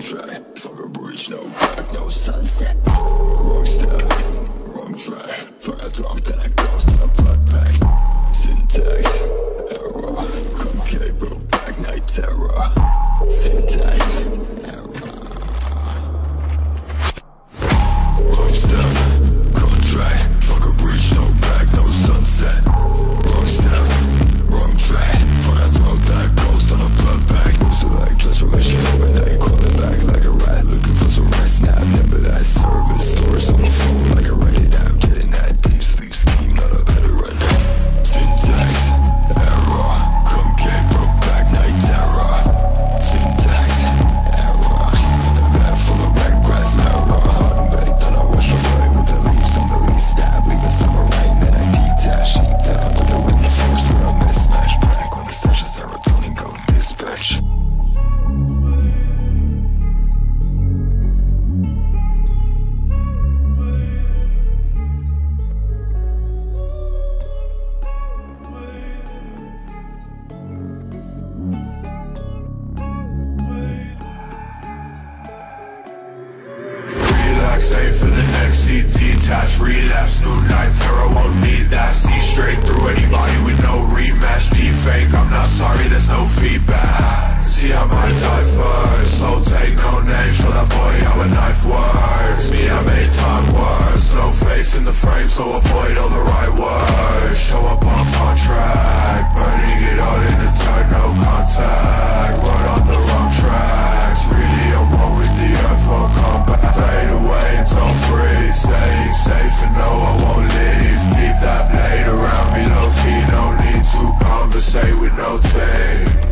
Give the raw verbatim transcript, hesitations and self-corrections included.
track, fuck a bridge, no back, no sunset. Wrong step, wrong track, fuck a throw, then I ghost in a blood pack. Syntax, error, concave, broke back, night terror. Syntax, error. Wrong step, contract, fuck a bridge, no back, no sunset. Wrong step, wrong track, fuck a throw, then I ghost on a blood pack. Moves to like transformation overnight, crawling back like a rat, looking for some rest. Snap, never that service, stories on my phone like I write it out, getting that deep sleep scheme, not a veteran. Syntax, error, concave, broke back, night terror. Syntax, error, a bag full of red grass, mirror. Hard and baked, then I wash away with the leaves. I'm the least stab, leaving summer rain, then I detach. Sheet down to the wind, the force through a mismatch. Blank when the stash of serotonin go dispatch. Save for the next C D, detach, relapse, new night terror, won't need that. See straight through anybody with no rematch. Deep fake, I'm not sorry, there's no feedback. See, I might die first, so take no name. Show that boy how a knife works. Me, I made time worse. No face in the frame, so avoid all the right words. Show up on contract, burning it all in the turn, no contact. Run on the wrong tracks. Really, I'm one with the earth, won't come back. Fade away until free, staying safe and no, I won't leave. Keep that blade around me low key, no need to conversate with no tape.